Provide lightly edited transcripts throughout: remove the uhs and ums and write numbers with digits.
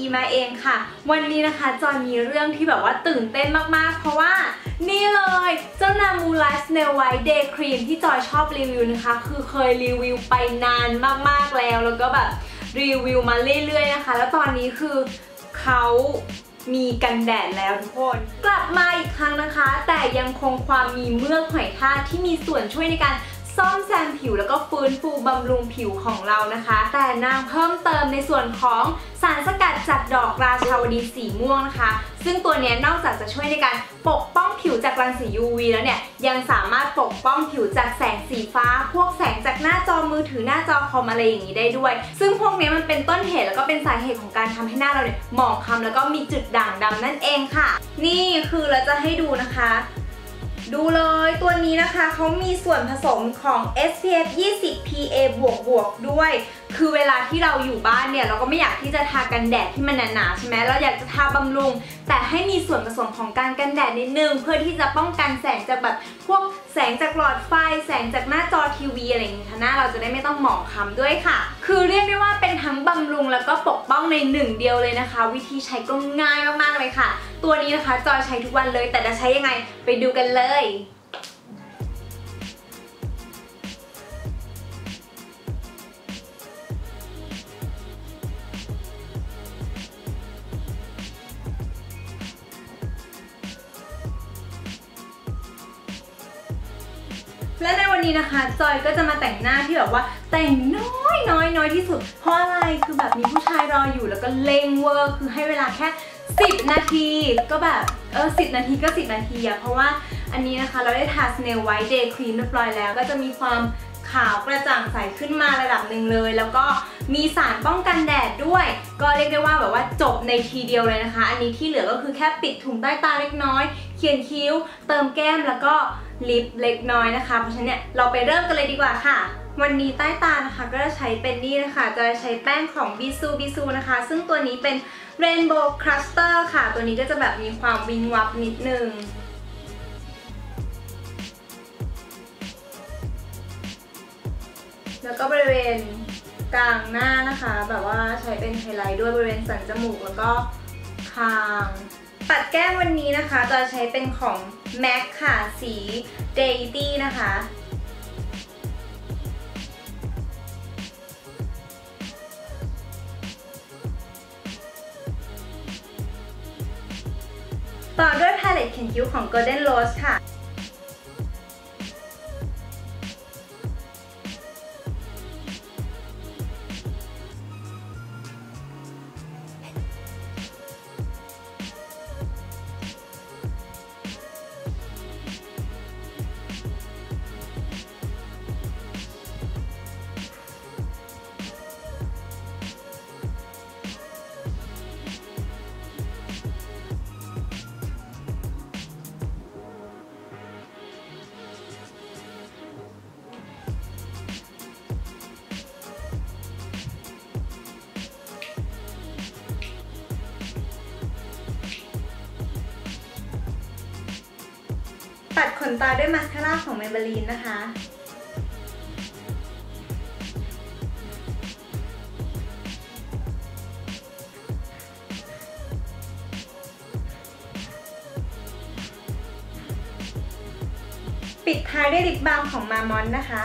มาเองค่ะวันนี้นะคะจอยมีเรื่องที่แบบว่าตื่นเต้นมากๆเพราะว่านี่เลยเจ้านามูไลท์สเนลไวท์เดย์ครีมที่จอยชอบรีวิวนะคะคือเคยรีวิวไปนานมากๆแล้วก็แบบรีวิวมาเรื่อยๆนะคะแล้วตอนนี้คือเขามีกันแดดแล้วทุกคนกลับมาอีกครั้งนะคะแต่ยังคงความมีเมือกหอยทากที่มีส่วนช่วยในการซ่อมแซมผิวแล้วก็ฟื้นฟูบำรุงผิวของเรานะคะแต่นางเพิ่มเติมในส่วนของสารสกัดจากดอกราชาวดีสีม่วงนะคะซึ่งตัวนี้นอกจากจะช่วยในการปกป้องผิวจากรังสี UV แล้วเนี่ยยังสามารถปกป้องผิวจากแสงสีฟ้าพวกแสงจากหน้าจอมือถือหน้าจอคอมอะไรอย่างนี้ได้ด้วยซึ่งพวกนี้มันเป็นต้นเหตุแล้วก็เป็นสาเหตุของการทำให้หน้าเราเนี่ยหมองคล้ำแล้วก็มีจุดด่างดำนั่นเองค่ะนี่คือเราจะให้ดูนะคะดูเลยตัวนี้นะคะเขามีส่วนผสมของ SPF 20 PA บวกด้วยคือเวลาที่เราอยู่บ้านเนี่ยเราก็ไม่อยากที่จะทากันแดดที่มันหนาๆใช่ไหมเราอยากจะทาบำรุงแต่ให้มีส่วนผสมของการกันแดดนิดนึงเพื่อที่จะป้องกันแสงจากแบบพวกแสงจากหลอดไฟแสงจากหน้าจอทีวีอะไรอย่างนี้ค่ะหน้าเราจะได้ไม่ต้องหมองคล้ำด้วยค่ะคือเรียกได้ว่าเป็นทั้งบำรุงแล้วก็ปกป้องในหนึ่งเดียวเลยนะคะวิธีใช้ก็ง่ายมากๆเลยค่ะตัวนี้นะคะจอยใช้ทุกวันเลยแต่จะใช้ยังไงไปดูกันเลยและในวันนี้นะคะจอยก็จะมาแต่งหน้าที่แบบว่าแต่งน้อยที่สุดเพราะอะไรคือแบบมีผู้ชายรออยู่แล้วก็เร่งเวอร์คือให้เวลาแค่10 นาทีก็แบบ10 นาทีก็10 นาทีอะเพราะว่าอันนี้นะคะเราได้ทา Snail White Day Cream เรียบร้อยแล้วก็จะมีความขาวกระจ่างใสขึ้นมาระดับหนึ่งเลยแล้วก็มีสารป้องกันแดดด้วยก็เรียกได้ว่าแบบว่าจบในทีเดียวเลยนะคะอันนี้ที่เหลือก็คือแค่ปิดถุงใต้ตาเล็กน้อยเขียนคิ้วเติมแก้มแล้วก็ลิปเล็กน้อยนะคะเพราะฉะนั้นเนี่ยเราไปเริ่มกันเลยดีกว่าค่ะวันนี้ใต้ตานะคะก็จะใช้เป็นนี่นะคะจะใช้แป้งของบิซูนะคะซึ่งตัวนี้เป็น Rainbow Cluster ค่ะตัวนี้ก็จะแบบมีความวิงวับนิดนึงแล้วก็บริเวณกลางหน้านะคะแบบว่าใช้เป็นไฮไลท์ด้วยบริเวณสันจมูกแล้วก็คางปัดแก้มวันนี้นะคะจะใช้เป็นของ MAC ค่ะสี Deity นะคะต่อด้วยพาเลตเขียนคิ้วของ Golden Rose ค่ะปัดขนตาด้วยมาสคาร่าของ Maybelline นะคะปิดท้ายด้วยลิปบาล์มของ Marmont นะคะ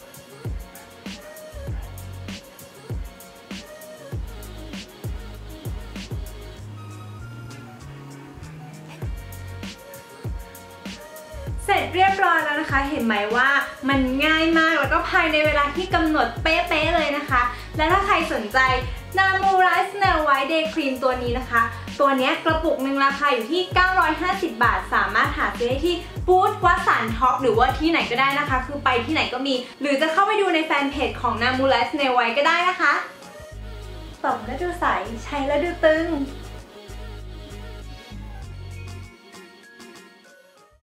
เสร็จเรียบร้อยแล้วนะคะเห็นไหมว่ามันง่ายมากแล้วก็ภายในเวลาที่กำหนดเป๊ะๆเลยนะคะและถ้าใครสนใจ Namu Light Snail White Day Cream ตัวนี้นะคะตัวนี้กระปุกหนึ่งราคาอยู่ที่950 บาทสามารถหาซื้อได้ที่บูธวัดสันท็อปหรือว่าที่ไหนก็ได้นะคะคือไปที่ไหนก็มีหรือจะเข้าไปดูในแฟนเพจของ Namu Light Snail White ก็ได้นะคะตบแล้วดูใสใช้แล้วดูตึง